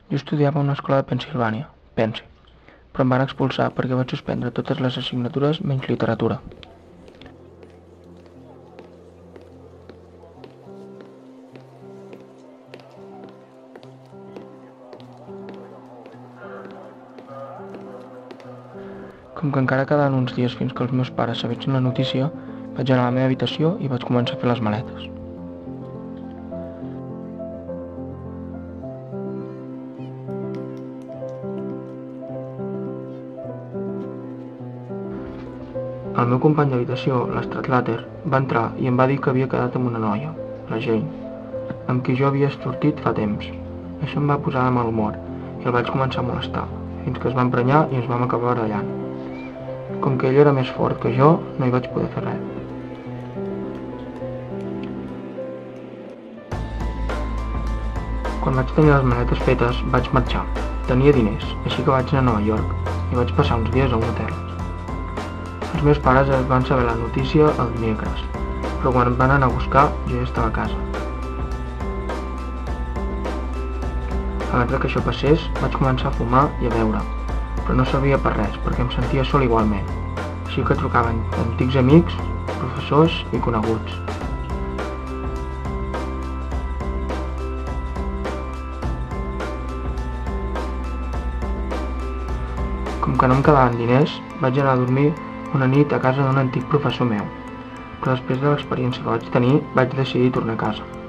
Jo estudiava a una escola de Pennsilvània, Pensi, però em van expulsar perquè vaig suspendre totes les assignatures menys literatura. Com que encara quedaven uns dies fins que els meus pares sabessin la notícia, vaig anar a la meva habitació i vaig començar a fer les maletes. El meu company d'habitació, l'Stradlater, va entrar i em va dir que havia quedat amb una noia, la Jane, amb qui jo havia sortit fa temps. Això em va posar de mal humor i el vaig començar a molestar, fins que es va emprenyar i ens vam acabar barallant. Com que ell era més fort que jo, no hi vaig poder fer res. Quan vaig tenir les maletes fetes, vaig marxar. Tenia diners, així que vaig anar a Nova York i vaig passar uns dies a un hotel. Els meus pares es van saber la notícia el dimecres, però quan em van anar a buscar jo ja estava a casa. Abans que això passés, vaig començar a fumar i a beure, però no servia per res perquè em sentia sol igualment, així que trucaven antics amics, professors i coneguts. Com que no em quedaven diners, vaig anar a dormir una nit a casa d'un antic professor meu, però després de l'experiència que vaig tenir, vaig decidir tornar a casa.